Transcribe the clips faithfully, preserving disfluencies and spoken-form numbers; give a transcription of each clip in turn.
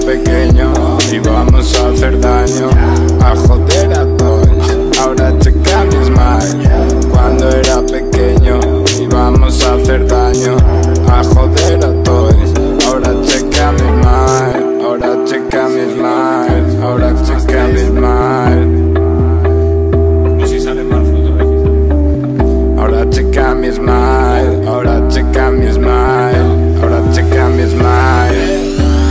pequeño íbamos a hacer daño, a joder a todos. Ahora checa mi smile. Cuando era pequeño íbamos a hacer daño, a joder a todos. Ahora checa mi smile. Ahora checa mi smile. Ahora checa mi smile. No sé si sale mal foto. Ahora checa mi smile. Ahora checa mi smile. Ahora checa mi smile.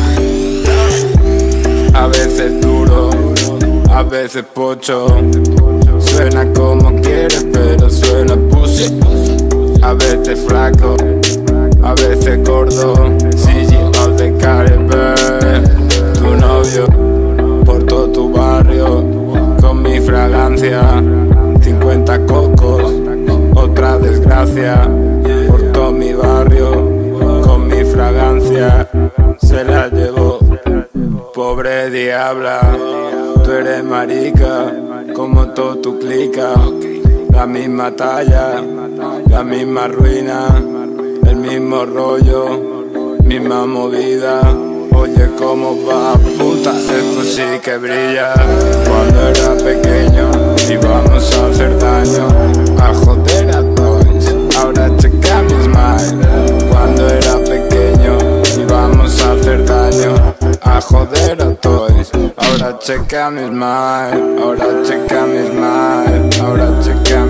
A veces duro, a veces pocho. Suena como quieres, pero suena pussy. A veces flaco, a veces gordo. C G of the Caribbean. Tu novio, por todo tu barrio, con mi fragancia. Cincuenta cocos, otra desgracia. Por todo mi barrio, con mi fragancia. Se la llevó, pobre diabla. Tú eres marica, como todo tu clica. La misma talla, la misma ruina, el mismo rollo, misma movida. Oye, cómo va, puta, esto sí que brilla. Cuando era pequeño íbamos a hacer daño, a joder a todos. Ahora checa mi smile. Cuando era pequeño íbamos a hacer daño, a joder a todos. Ahora checa mi smile. Ahora checa mi smile. Ahora checa